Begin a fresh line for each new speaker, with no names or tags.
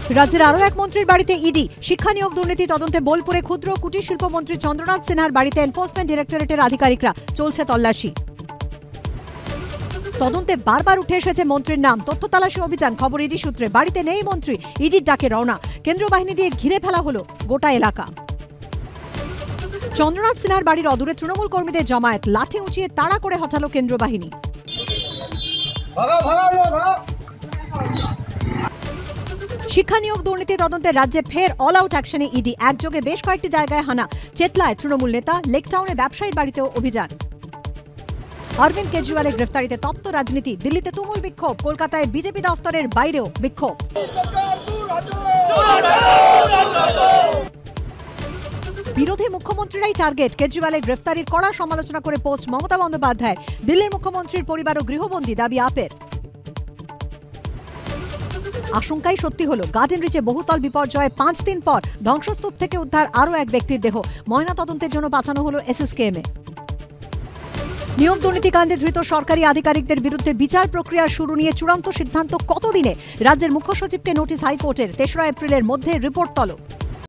রাজ্যের আরো এক মন্ত্রীর বাড়িতে ইডি। শিক্ষা নিয়োগ দুর্নীতি তদন্তে বোলপুরে ক্ষুদ্র কুটির শিল্প মন্ত্রী চন্দ্রনাথ সিনহার বাড়িতে এনফোর্সমেন্ট ডিরেক্টরেটের আধিকারিকরা, চলছে তল্লাশি। তদন্তে বারবার উঠে এসেছে মন্ত্রীর নাম। তথ্য তালাশি অভিযান, খবর ইডি সূত্রে। বাড়িতে নেই মন্ত্রী, ইডির ডাকে রওনা। কেন্দ্রীয় বাহিনী দিয়ে ঘিরে ফেলা হলো গোটা এলাকা। চন্দ্রনাথ সিনহার বাড়ির অদূরে তৃণমূল কর্মীদের জমায়েত, লাঠি উঁচিয়ে তাড়া করে হঠালো কেন্দ্রীয় বাহিনী। শিক্ষা নিয়োগ দুর্নীতি তদন্তে রাজ্যে ফের অল আউট অ্যাকশনে ইডি। একযোগে বেশ কয়েকটি জায়গায় হানা। চেতলায় তৃণমূল নেতা, লেকটাউনে ব্যবসায়ীর বাড়িতেও অভিযান। অরবিন্দ কেজরিওয়ালের গ্রেফতারিতে তপ্ত রাজনীতি। দিল্লিতে তুমুল বিক্ষোভ, কলকাতায় বিজেপি দফতরের বাইরেও বিক্ষোভ। বিরোধী মুখ্যমন্ত্রীরাই টার্গেট। কেজরিওয়ালের গ্রেফতারির কড়া সমালোচনা করে পোস্ট মমতা বন্দ্যোপাধ্যায়। দিল্লির মুখ্যমন্ত্রীর পরিবারও গৃহবন্দী, দাবি আপের। আশঙ্কাই সত্যি হলো, গার্ডেন রিচে বহুতল বিপর্যয়ের 5 দিন পর ধ্বংসস্তূপ থেকে উদ্ধার আরও এক ব্যক্তির দেহ। ময়না তদন্তের জন্য পাঠানো হলো SSKM-এ। নিয়োগ দুর্নীতিকাণ্ডে ধৃত সরকারি আধিকারিকদের বিরুদ্ধে বিচার প্রক্রিয়া শুরু নিয়ে চূড়ান্ত সিদ্ধান্ত কতদিনে? রাজ্যের মুখ্য সচিবকে নোটিশ হাইকোর্টের। 3রা এপ্রিলের মধ্যে রিপোর্ট তলব।